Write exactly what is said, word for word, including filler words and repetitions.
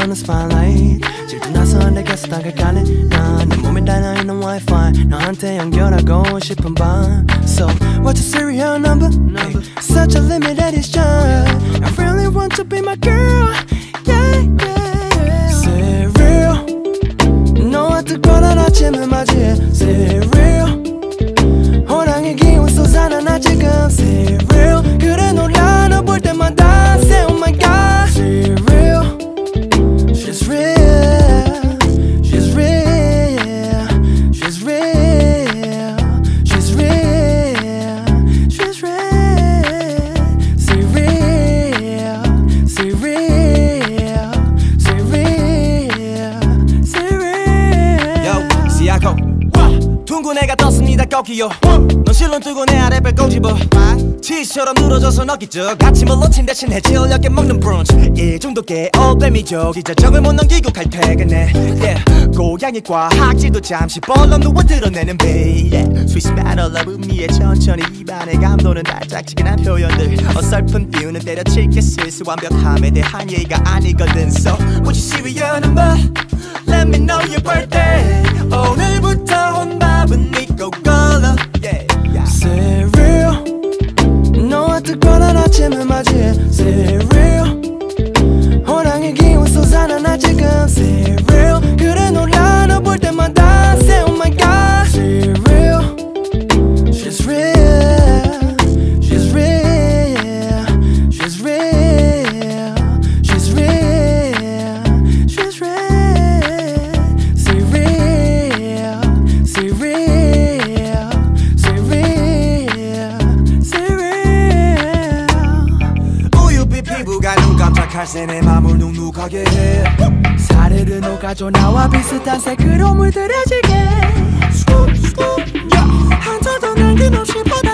on the spotlight 질투나서 내게서 다가가네 난 내 몸에 달려있는 Wi-Fi 너한테 연결하고 싶은 밤 So what's your serial number? number? Such a limited exchange I really want to be my girl Yeah, yeah, yeah Serial 너와 특별한 아침을 맞이해 Serial 호랑이 기운 쏟아나 나 지금 Serial 그래 놀라 너 볼 때마다 Say oh my god Serial She's real She's real She's real She's real She's real Serial Serial Serial Serial Yo, 시아코 둥근 애가 떴습니다 꺾이요 넌 실론 뜨고 내 아래 배 꼬집어 치즈처럼 늘어져서 넣기죠 아침을 놓친 대신 해질녘에 먹는 브런치 일 중독에 올빼미죠 이제 정을 못 넘기고 칼퇴근해 yeah. 고양이 과학지도 잠시 벌렁 누워 드러내는 베일에 Sweet smell of 음미에 천천히 입안에 감도는 달짝지근한 표현들 어설픈 비유는 때려칠게 슬슬 완벽함에 대한 예의가 아니거든 So would you serial number? Let me know your birthday 오늘부터 온 밥은 니꺼 걸러 yeah, yeah. Serial 너와 특별한 아침을 맞이해 Serial 호랑이 기운 쏟아나 나 지금 Serial 그래 놀라 너 볼 때마다 Say oh my god Serial She's real She's real She's real She's real She's real Serial Serial Serial Serial 우유빛 피부가 눈 깜짝할 새 내 맘을 눅눅하게 해 사르르 녹아줘 나와 비슷한 색으로 물들여지게 스쿱 스쿱 한 절 더 남김없이 뻗어